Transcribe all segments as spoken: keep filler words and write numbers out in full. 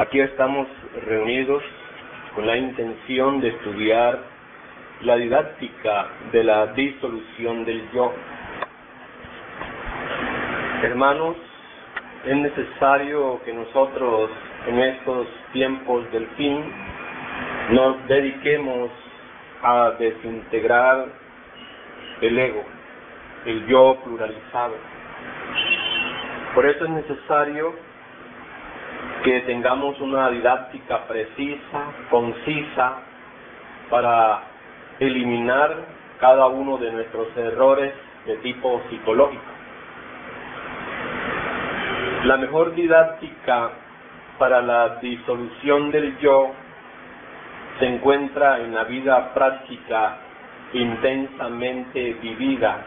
Aquí estamos reunidos con la intención de estudiar la didáctica de la disolución del yo. Hermanos, es necesario que nosotros en estos tiempos del fin nos dediquemos a desintegrar el ego, el yo pluralizado. Por eso es necesario que tengamos una didáctica precisa, concisa, para eliminar cada uno de nuestros errores de tipo psicológico. La mejor didáctica para la disolución del yo se encuentra en la vida práctica intensamente vivida,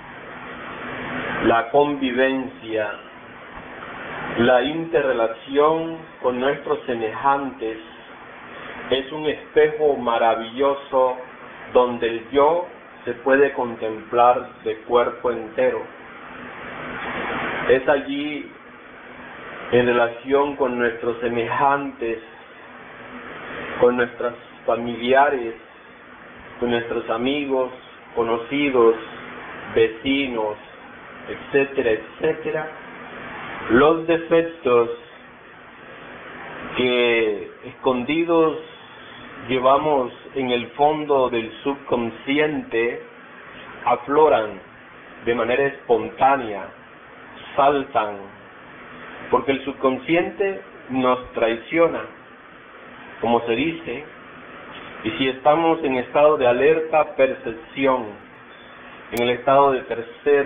la convivencia, la interrelación con nuestros semejantes es un espejo maravilloso donde el yo se puede contemplar de cuerpo entero. Es allí, en relación con nuestros semejantes, con nuestros familiares, con nuestros amigos, conocidos, vecinos, etcétera, etcétera, los defectos que escondidos llevamos en el fondo del subconsciente afloran de manera espontánea, saltan, porque el subconsciente nos traiciona, como se dice, y si estamos en estado de alerta percepción, en el estado de tercer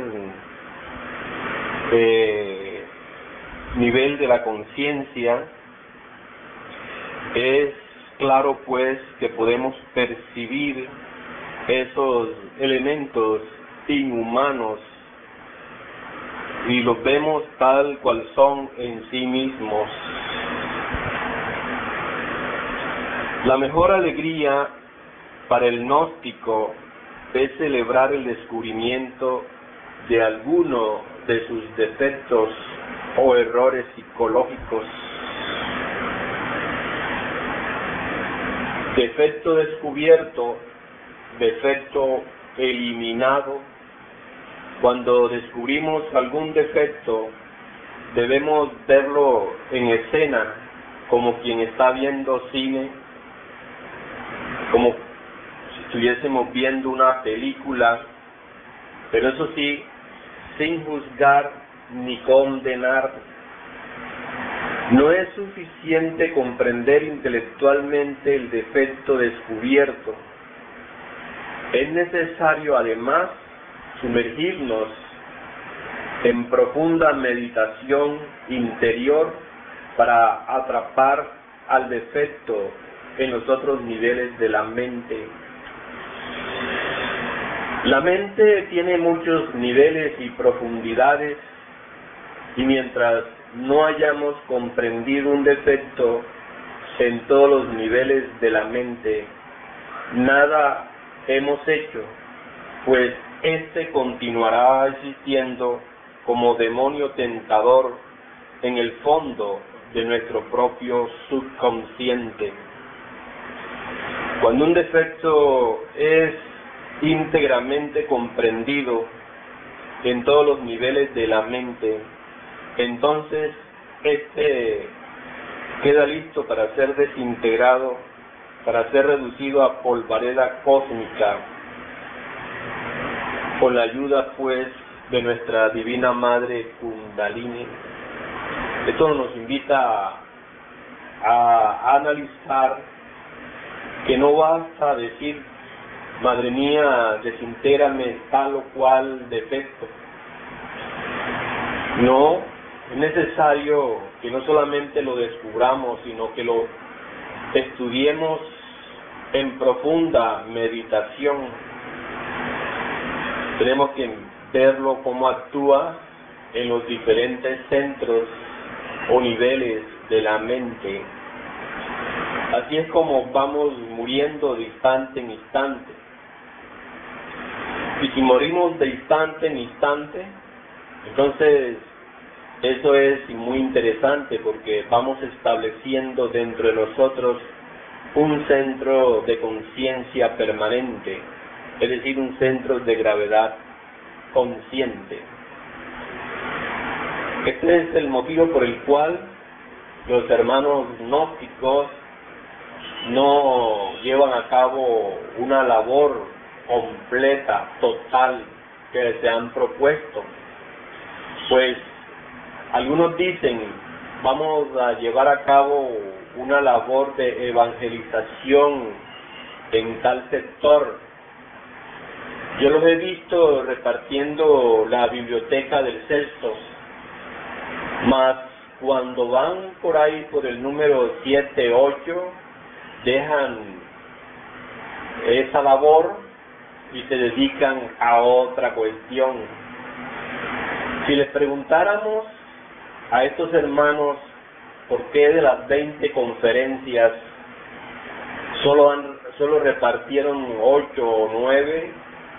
eh, nivel de la conciencia, es claro pues que podemos percibir esos elementos inhumanos y los vemos tal cual son en sí mismos. La mejor alegría para el gnóstico es celebrar el descubrimiento de alguno de sus defectos o errores psicológicos. Defecto descubierto, defecto eliminado. Cuando descubrimos algún defecto, debemos verlo en escena, como quien está viendo cine, como si estuviésemos viendo una película, pero eso sí, sin juzgar ni condenar. No es suficiente comprender intelectualmente el defecto descubierto. Es necesario además sumergirnos en profunda meditación interior para atrapar al defecto en los otros niveles de la mente. La mente tiene muchos niveles y profundidades, y mientras no hayamos comprendido un defecto en todos los niveles de la mente, nada hemos hecho, pues éste continuará existiendo como demonio tentador en el fondo de nuestro propio subconsciente. Cuando un defecto es íntegramente comprendido en todos los niveles de la mente, entonces este queda listo para ser desintegrado, para ser reducido a polvareda cósmica, con la ayuda pues de nuestra divina madre Kundalini. Esto nos invita a, a analizar que no basta decir: madre mía, desintégrame tal o cual defecto. No, es necesario que no solamente lo descubramos, sino que lo estudiemos en profunda meditación. Tenemos que verlo cómo actúa en los diferentes centros o niveles de la mente. Así es como vamos muriendo de instante en instante. Y si morimos de instante en instante, entonces Eso es muy interesante porque vamos estableciendo dentro de nosotros un centro de conciencia permanente, es decir, un centro de gravedad consciente. Este es el motivo por el cual los hermanos gnósticos no llevan a cabo una labor completa, total, que se han propuesto. Pues algunos dicen, vamos a llevar a cabo una labor de evangelización en tal sector. Yo los he visto repartiendo la biblioteca del Celso, mas cuando van por ahí por el número siete, ocho, dejan esa labor y se dedican a otra cuestión. Si les preguntáramos a estos hermanos por qué de las veinte conferencias solo, han, solo repartieron ocho o nueve,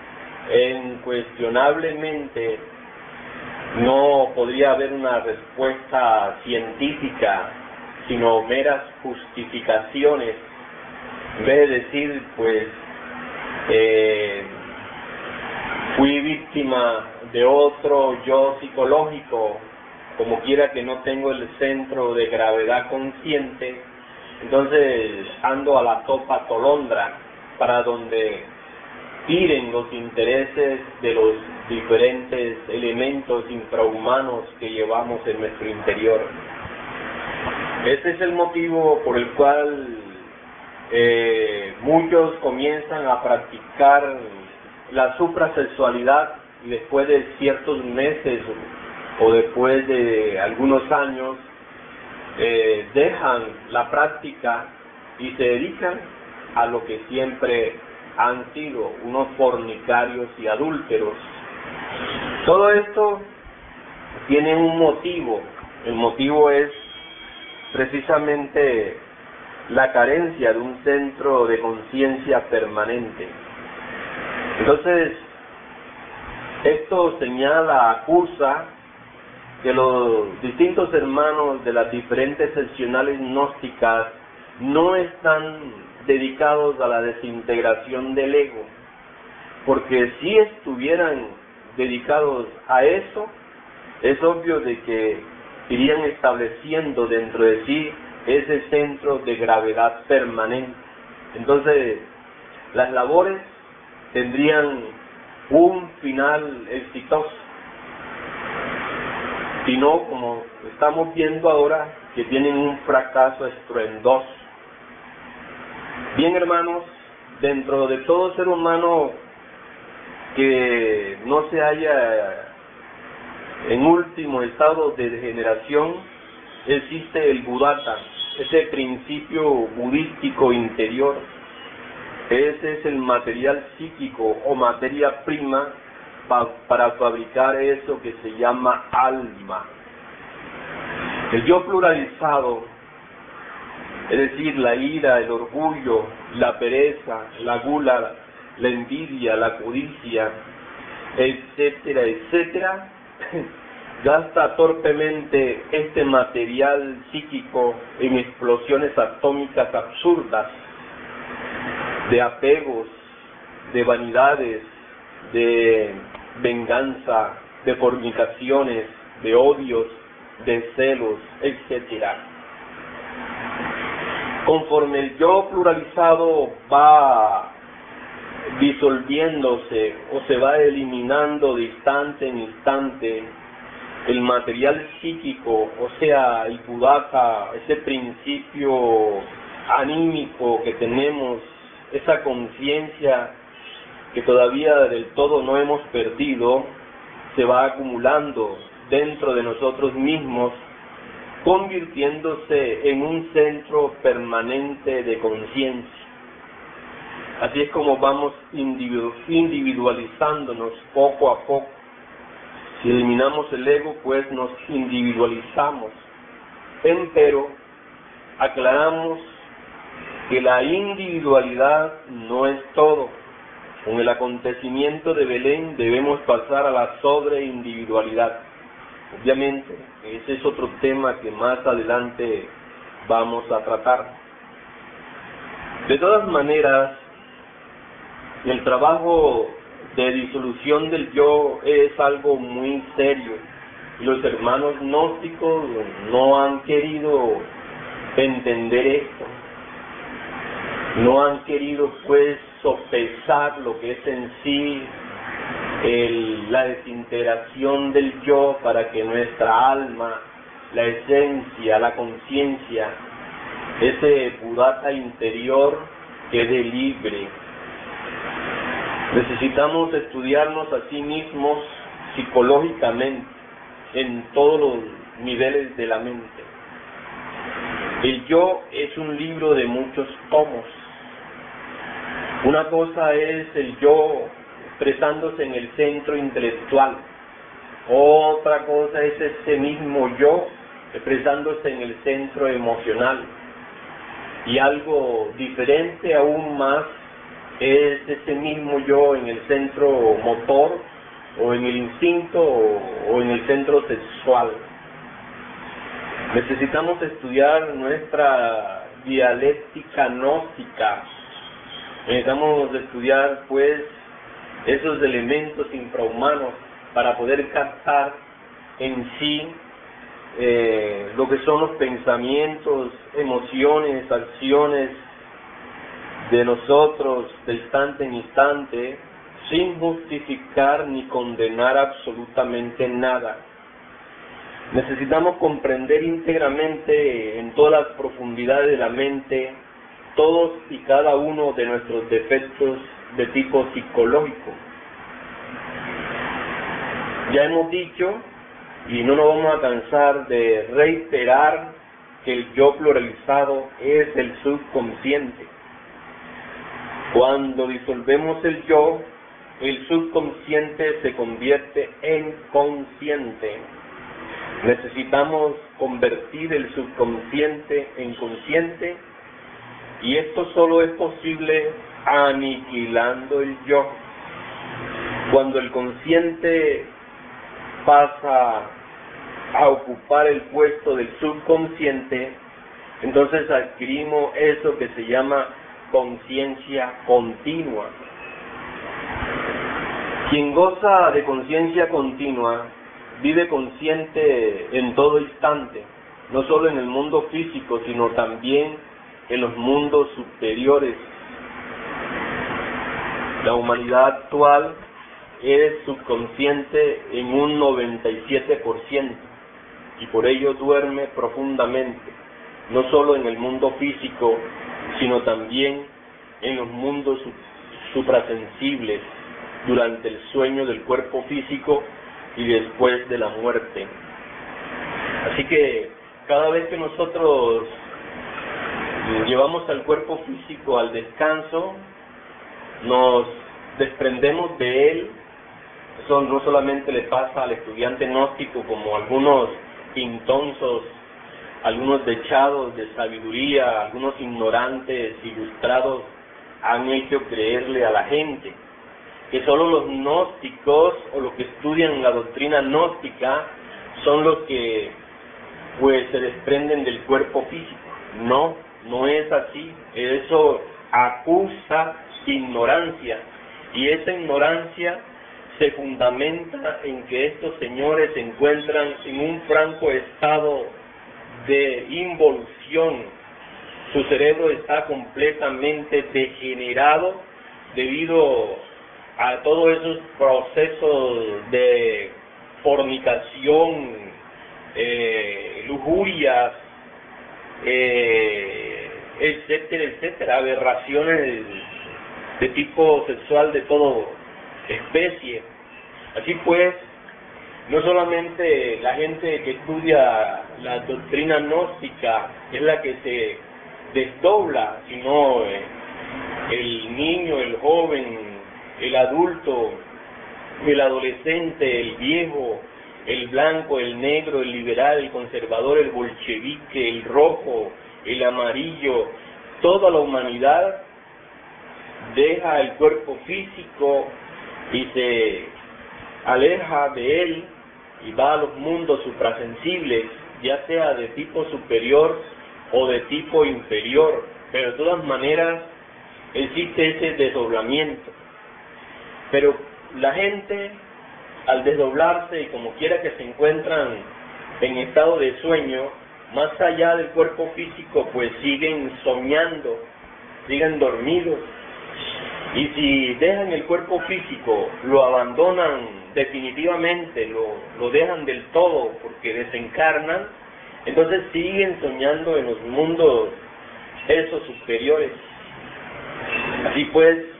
incuestionablemente no podría haber una respuesta científica, sino meras justificaciones. En vez de decir, pues, eh, fui víctima de otro yo psicológico, como quiera que no tengo el centro de gravedad consciente, entonces ando a la topa tolondra, para donde tiren los intereses de los diferentes elementos infrahumanos que llevamos en nuestro interior. Ese es el motivo por el cual eh, muchos comienzan a practicar la suprasexualidad y después de ciertos meses o después de algunos años eh, dejan la práctica y se dedican a lo que siempre han sido, unos fornicarios y adúlteros. Todo esto tiene un motivo. El motivo es precisamente la carencia de un centro de conciencia permanente. Entonces, esto señala, acusa que los distintos hermanos de las diferentes seccionales gnósticas no están dedicados a la desintegración del ego, porque si estuvieran dedicados a eso, es obvio de que irían estableciendo dentro de sí ese centro de gravedad permanente. Entonces, las labores tendrían un final exitoso, sino como estamos viendo ahora, que tienen un fracaso estruendoso. Bien, hermanos, dentro de todo ser humano que no se halla en último estado de degeneración, existe el Buddhata, ese principio budístico interior. Ese es el material psíquico o materia prima pa, para fabricar eso que se llama alma. El yo pluralizado, es decir, la ira, el orgullo, la pereza, la gula, la envidia, la codicia, etcétera, etcétera, gasta torpemente este material psíquico en explosiones atómicas absurdas, de apegos, de vanidades, de venganza, de fornicaciones, de odios, de celos, etcétera. Conforme el yo pluralizado va disolviéndose o se va eliminando de instante en instante, el material psíquico, o sea, el Buddhata, ese principio anímico que tenemos, esa conciencia que todavía del todo no hemos perdido, se va acumulando dentro de nosotros mismos, convirtiéndose en un centro permanente de conciencia. Así es como vamos individu individualizándonos poco a poco. Si eliminamos el ego, pues nos individualizamos. Empero, aclaramos que la individualidad no es todo. Con el acontecimiento de Belén debemos pasar a la sobreindividualidad. Obviamente, ese es otro tema que más adelante vamos a tratar. De todas maneras, el trabajo de disolución del yo es algo muy serio. Y los hermanos gnósticos no han querido entender esto. No han querido, pues, sopesar lo que es en sí el, la desintegración del yo para que nuestra alma, la esencia, la conciencia, ese Buddhata interior quede libre. Necesitamos estudiarnos a sí mismos psicológicamente en todos los niveles de la mente. El yo es un libro de muchos tomos. Una cosa es el yo expresándose en el centro intelectual. Otra cosa es ese mismo yo expresándose en el centro emocional. Y algo diferente aún más es ese mismo yo en el centro motor, o en el instinto, o, o en el centro sexual. Necesitamos estudiar nuestra dialéctica gnóstica. Necesitamos estudiar, pues, esos elementos infrahumanos para poder captar en sí eh, lo que son los pensamientos, emociones, acciones de nosotros de instante en instante, sin justificar ni condenar absolutamente nada. Necesitamos comprender íntegramente en todas las profundidades de la mente todos y cada uno de nuestros defectos de tipo psicológico. Ya hemos dicho, y no nos vamos a cansar de reiterar, que el yo pluralizado es el subconsciente. Cuando disolvemos el yo, el subconsciente se convierte en consciente. Necesitamos convertir el subconsciente en consciente, y esto solo es posible aniquilando el yo. Cuando el consciente pasa a ocupar el puesto del subconsciente, entonces adquirimos eso que se llama conciencia continua. Quien goza de conciencia continua vive consciente en todo instante, no solo en el mundo físico, sino también en los mundos superiores. La humanidad actual es subconsciente en un noventa y siete por ciento y por ello duerme profundamente, no solo en el mundo físico, sino también en los mundos suprasensibles, durante el sueño del cuerpo físico y después de la muerte. Así que cada vez que nosotros llevamos al cuerpo físico al descanso, nos desprendemos de él. Eso no solamente le pasa al estudiante gnóstico, como algunos intonsos, algunos dechados de sabiduría, algunos ignorantes ilustrados han hecho creerle a la gente que solo los gnósticos o los que estudian la doctrina gnóstica son los que pues se desprenden del cuerpo físico. No, no es así. Eso acusa ignorancia, y esa ignorancia se fundamenta en que estos señores se encuentran en un franco estado de involución. Su cerebro está completamente degenerado debido a todos esos procesos de fornicación, eh, lujurias, eh, etcétera, etcétera, aberraciones de tipo sexual de toda especie. Así pues, no solamente la gente que estudia la doctrina gnóstica es la que se desdobla, sino eh, el niño, el joven, el adulto, el adolescente, el viejo, el blanco, el negro, el liberal, el conservador, el bolchevique, el rojo, el amarillo, toda la humanidad deja el cuerpo físico y se aleja de él y va a los mundos suprasensibles, ya sea de tipo superior o de tipo inferior, pero de todas maneras existe ese desdoblamiento. Pero la gente, al desdoblarse y como quiera que se encuentran en estado de sueño, más allá del cuerpo físico, pues siguen soñando, siguen dormidos. Y si dejan el cuerpo físico, lo abandonan definitivamente, lo, lo dejan del todo porque desencarnan, entonces siguen soñando en los mundos esos superiores. Así pues,